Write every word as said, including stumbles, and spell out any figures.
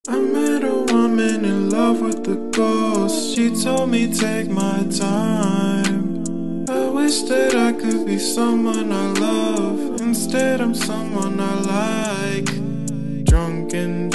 I met a woman in love with the ghost. She told me take my time. I wish that I could be someone I love. Instead I'm someone I like. Drunk and